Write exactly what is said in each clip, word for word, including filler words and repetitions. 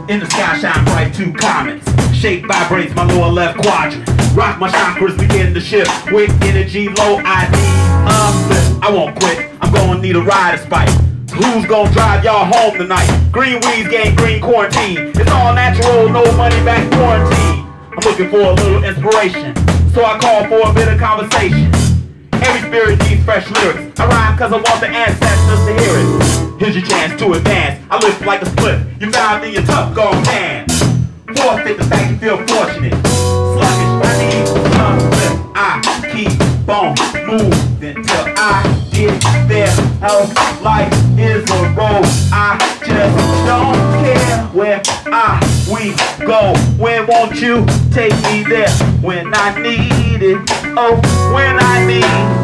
In the sky shine bright two comets. Shape vibrates my lower left quadrant. Rock my chakras begin to shift. With energy low I need uplift. I won't quit, I'm gonna need a rider spike. Who's gonna drive y'all home tonight? Green weeds gain green quarantine. It's all natural, no money back quarantine. I'm looking for a little inspiration, so I call for a bit of conversation. Every spirit needs fresh lyrics. I rhyme cause I want the ancestors to hear it. Here's your chance to advance. I lift like a split. You found in your tough gone dance. Forfeit the fact you feel fortunate. Sluggish, I need uplift. I keep on moving till I get there. Else life is a road. I just don't care where I we go. When won't you take me there? When I need it. Oh, when I need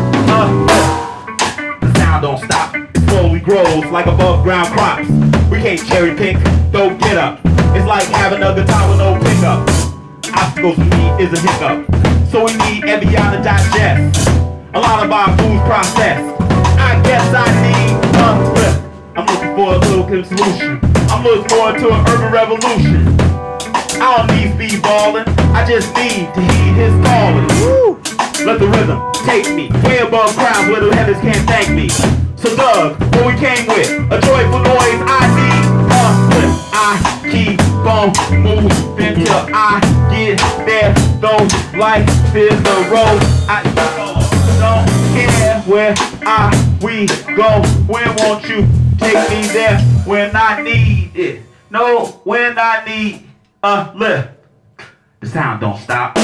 uh, the sound don't stop. It slowly grows like above ground crops. We can't cherry pick, don't get up. It's like having a guitar with no pickup. Obstacles we need is a hiccup. So we need Evian to digest. A lot of our food's processed. I guess I need uplift. I'm looking for a little solution. I'm looking forward to an urban revolution. I don't need speed ballin', I just need to heed his calling. Woo! Let the rhythm take me way above ground where the heavens can't thank me. So Doug, what we came with, a joyful noise. I need uplift. I keep on moving till I get there. Though life is the road, I don't care where I we go. When won't you take me there? When I need it. No, when I need a lift. The sound don't stop.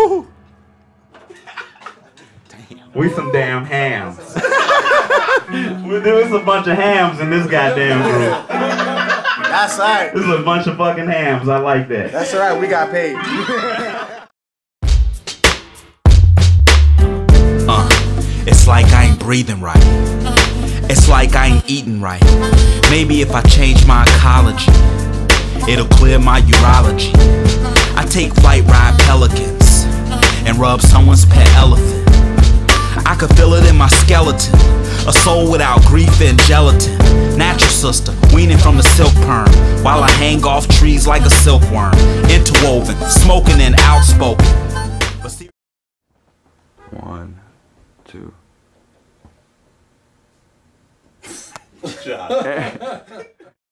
Woo! Damn. We some damn hams. There was a bunch of hams in this goddamn group. That's right. This is a bunch of fucking hams. I like that. That's right. We got paid. uh, it's like I ain't breathing right. It's like I ain't eating right. Maybe if I change my ecology, it'll clear my urology. I take flight, ride pelicans, and rub someone's pet elephant. I could feel it in my skeleton, a soul without grief and gelatin. Natural sister, weaning from the silk perm, while I hang off trees like a silkworm. Interwoven, smoking and outspoken. But see One, two. Good job.